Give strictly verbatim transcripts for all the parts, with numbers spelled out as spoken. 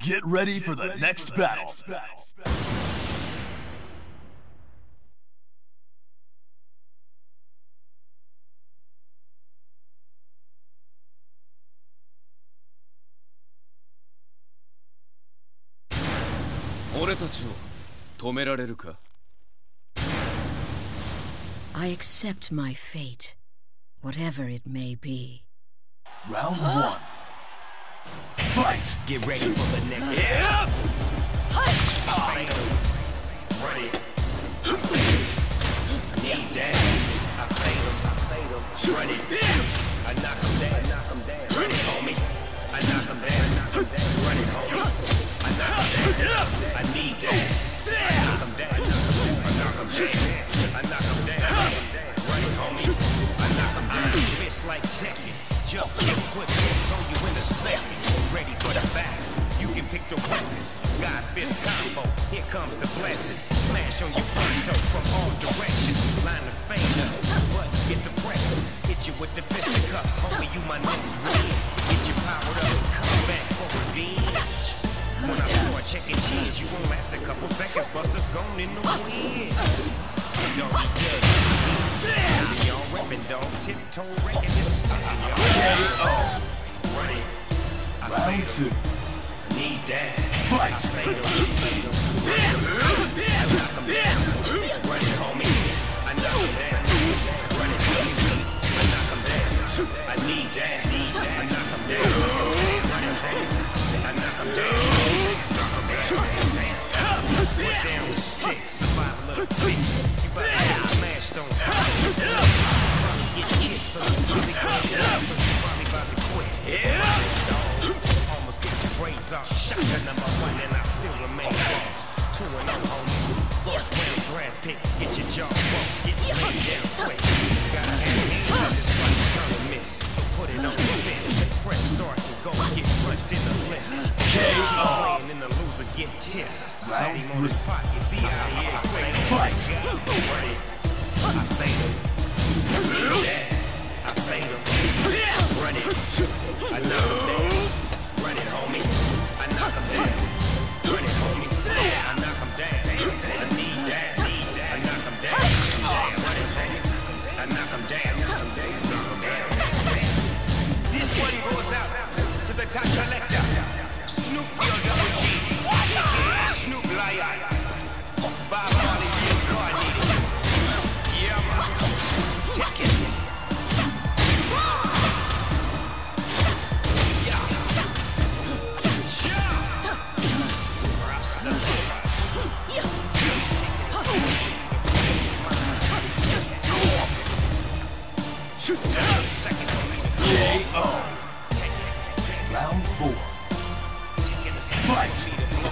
Get ready for the next battle. I accept my fate, whatever it may be. Round one. Fight! Get ready for the next yeah. Ready. Need that. I fade him. I fade him. Ready. I knock him down. I knock him down. Ready, homie. I knock him down. I knock him down. Ready, homie. I knock him down. I need that. I knock him down. I knock him down. I knock him down. Ready, homie. I knock him down. Fist like Tekken. Jump, kick, quick hits on you in a second. Ready for the battle. You can pick the weapons. God fist combo. Here comes the blessing. Smash on your pronto from all directions. Line the finger. Buttons get the pressing. Hit you with the fisticuffs. Homie, you my next win. Get you powered up. Come back for revenge. When I start checking cheese, you won't last a couple seconds. Buster's gone in the wind. Don't be good. Y'all reppin', dog. Tiptoe wrecking this is taking y'all. K O. Ready. Round two. Need that. Fight! I fade him. I knock him down. Ready, homie. I knock him down. Ready, homie. I knock him down. I need that. I knock him down. I knock him down. Put down the sticks. Survival of the fit. You better get smashed on. Get kicked so you really can't get out. So you probably about to quit. Yeah. Almost get your brains off. Shotgun number one and I still remain boss. Two and oh, homie. First round draft pick. Get your jaw broke. Get your laid down quick. Gotta have hands in this fight tournament. So put it on the fit. Press start and go get punched in the lip. K O. And then the loser get tipped. Round him on his pocket. See out here. Fight! Ready. I fade him. Yeah. I fade him. Run it. I knock him down. Run it, homie. I knock him down. Run it, homie. I knock him down. I need that. I knock him down. Run it, homie. I knock him down. This one goes out to the top collector. Snoop your double G. Snoop Lion. Bob Marley reincarnated. Yeah, man. Take it. K O. Round four. Fight!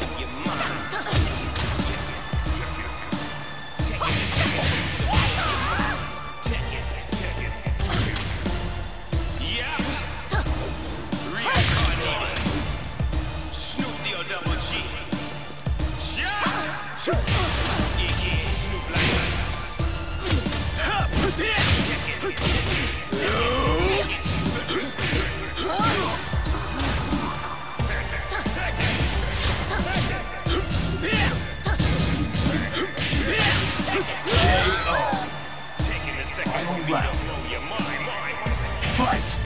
Round. Fight!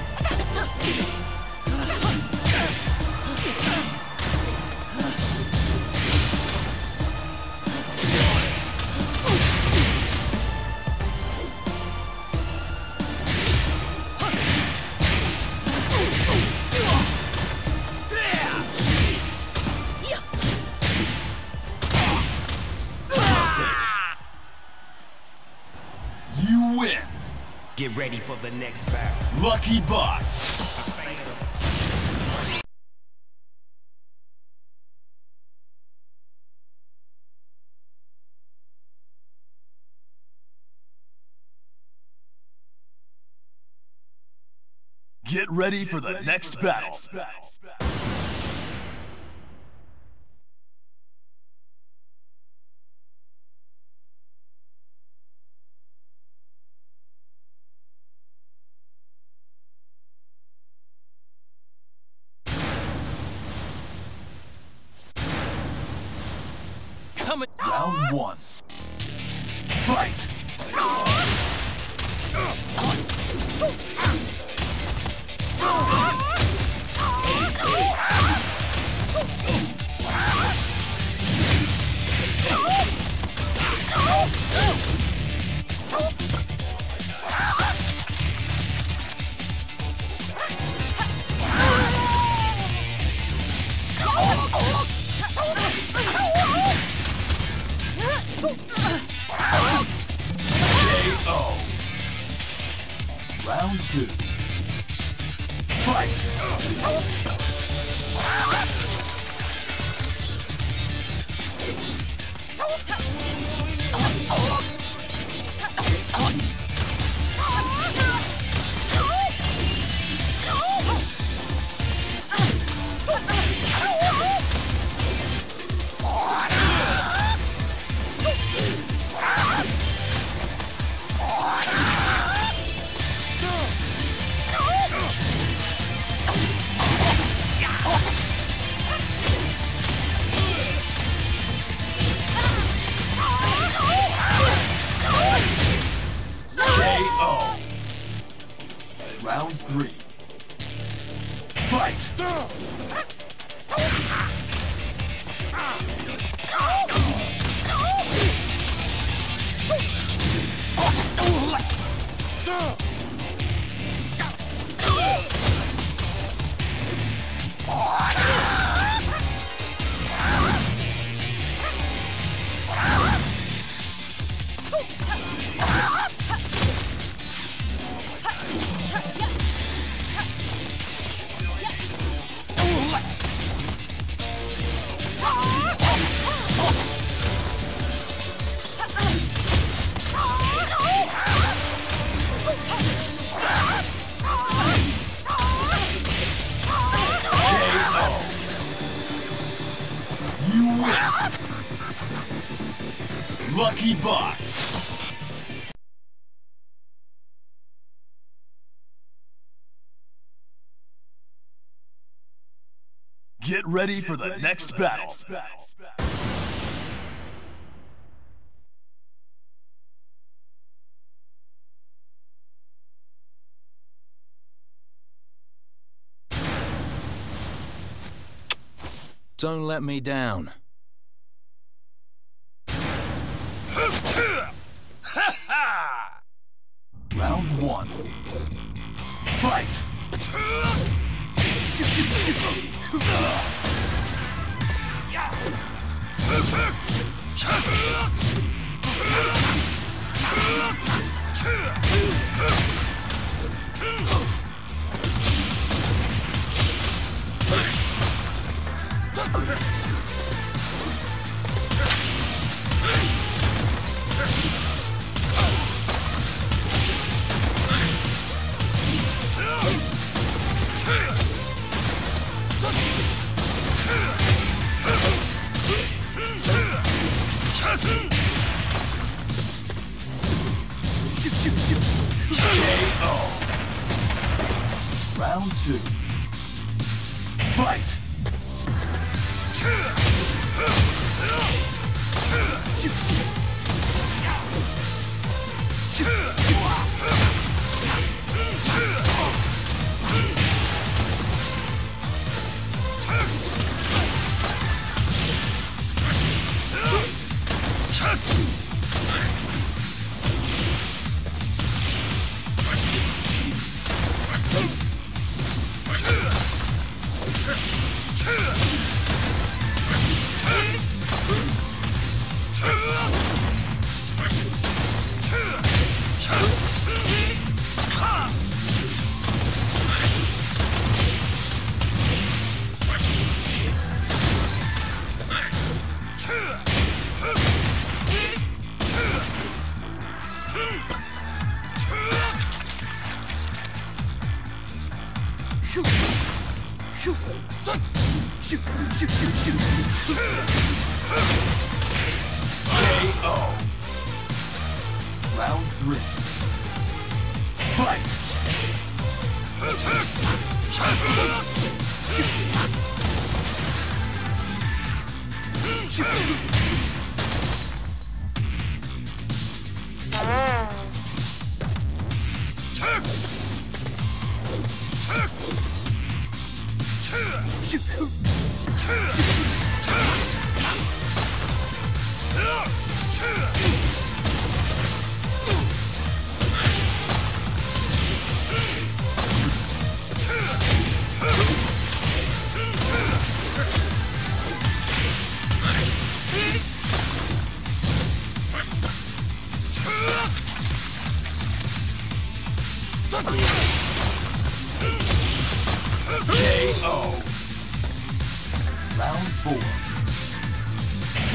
You win! Get ready for the next battle. Lucky Boss! Get ready for the next battle. coming. Round one. Fight! K O. Round two. Fight! Round three. Fight! Lucky Boss. Get ready for the next battle. Don't let me down. Round one. Fight! K O. Round two. Fight! K O. Round three. Fight!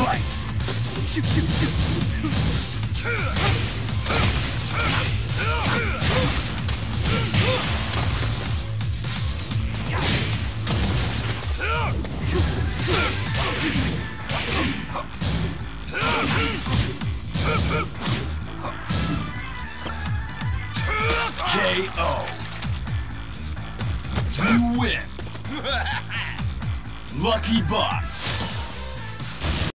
Fight! Shoot, shoot, shoot. K O. You win. Lucky Boss.